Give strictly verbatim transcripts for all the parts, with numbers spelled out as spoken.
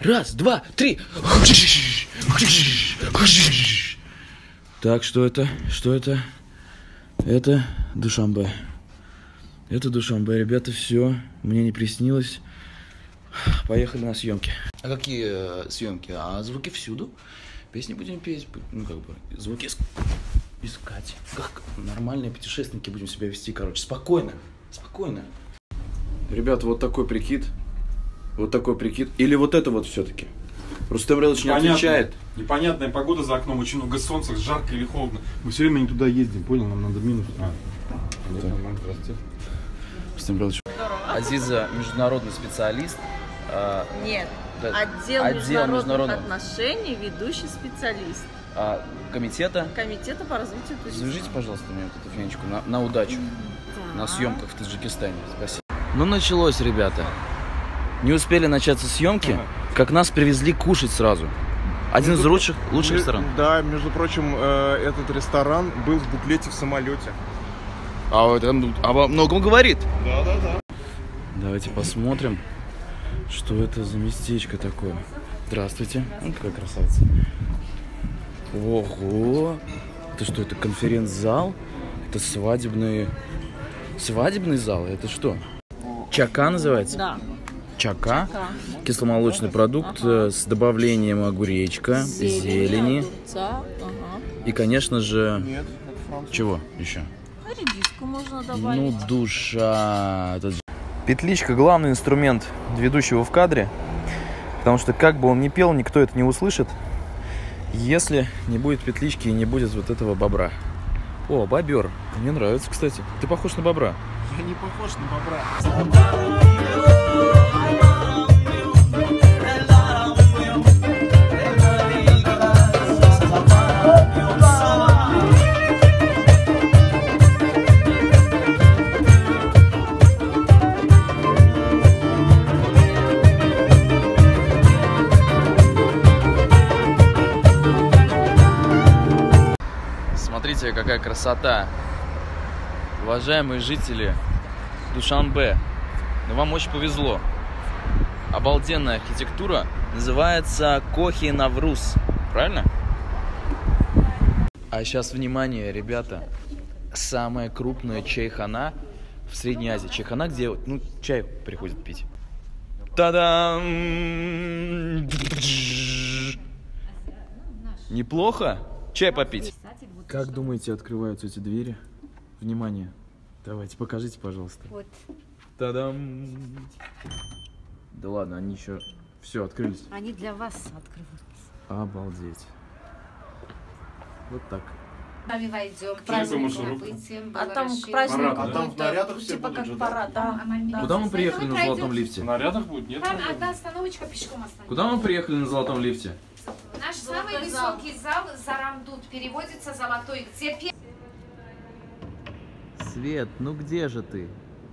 Раз, два, три. Так, что это? Что это? Это Душанбе. Это Душанбе, ребята, все. Мне не приснилось. Поехали на съемки. А какие э, съемки? А звуки всюду. Песни будем петь. Ну, как бы, звуки искать. Как нормальные путешественники будем себя вести, короче. Спокойно. Спокойно. Ребята, вот такой прикид. Вот такой прикид. Или вот это вот все-таки. Рустем Раилович не отвечает. Непонятная погода за окном, очень много солнца, жарко или холодно. Мы все время не туда ездим, понял? Нам надо минус. А, здравствуйте. Рустем Раилович. Азиза международный специалист. А, Нет, да, отдел, отдел международных международного отношений, ведущий специалист. А, комитета. Комитета по развитию туризма. Завяжите, пожалуйста, мне вот эту фенечку на, на удачу. Да. На съемках в Таджикистане. Спасибо. Ну, началось, ребята. Не успели начаться съемки, ага. Как нас привезли кушать сразу. Один между, из лучших, лучших между, ресторанов. Да, между прочим, э, этот ресторан был в буклете в самолете. А это обо многом говорит. Да, да, да. Давайте посмотрим, что это за местечко такое. Здравствуйте. Ну, какая красавица. Ого! Это что, это конференц-зал? Это свадебный... Свадебный зал? Это что? Чака называется? Да. Чака. Чака. Кисломолочный продукт, ага. С добавлением огуречка, зелени. зелени. Огурца, ага. И, конечно же... Нет, чего еще? Редиску можно добавить. Ну, душа. Петличка — главный инструмент ведущего в кадре. Потому что как бы он ни пел, никто это не услышит, если не будет петлички и не будет вот этого бобра. О, бобер. Мне нравится, кстати. Ты похож на бобра. Я не похож на бобра. Смотрите, какая красота. Уважаемые жители Душанбе, ну вам очень повезло. Обалденная архитектура, называется Кохи Навруз. Правильно? А сейчас, внимание, ребята. Самая крупная чайхана в Средней Азии. Чайхана, где ну, чай приходят пить. Та-дам! Неплохо? Чай попить. Как думаете, открываются эти двери? Внимание. Давайте, покажите, пожалуйста. Вот. Та-дам! Да ладно, они еще... Все, открылись. Они для вас открываются. Обалдеть. Вот так. Нами войдем к празднику событиям. А там к празднику А там в нарядах все типа будут как же, парад, да. Да. Куда мы приехали на золотом лифте? В нарядах будет, нет? Там одна остановочка, пешком остановится. Куда мы приехали на золотом лифте? Наш самый высокий зал, Зарамдут, переводится золотой. Где пе... Свет, ну где же ты?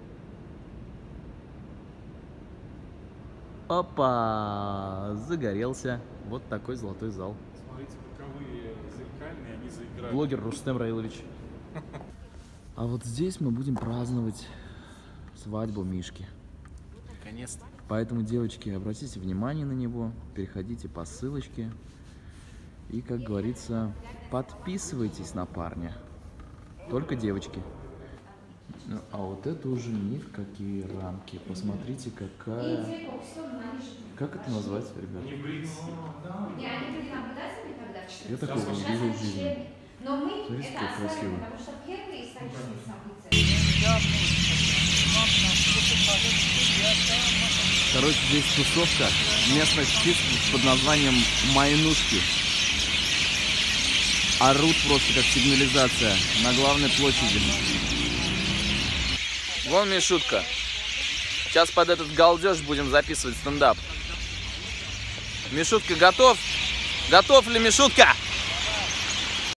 Опа! Загорелся. Вот такой золотой зал. Смотрите, боковые зеркальные, они заиграют. Блогер Рустем Раилович. А вот здесь мы будем праздновать свадьбу Мишки. Наконец-то. Поэтому, девочки, обратите внимание на него, переходите по ссылочке и, как говорится, подписывайтесь на парня. Только девочки. Ну, а вот это уже ни в какие рамки. Посмотрите, какая... Как это назвать, ребят? Я такого не видел в жизни. Смотрите, как красиво. Короче, здесь тусовка местных птиц под названием майнушки. Орут просто как сигнализация на главной площади. Вон Мишутка. Сейчас под этот галдеж будем записывать стендап. Мишутка готов? Готов ли Мишутка?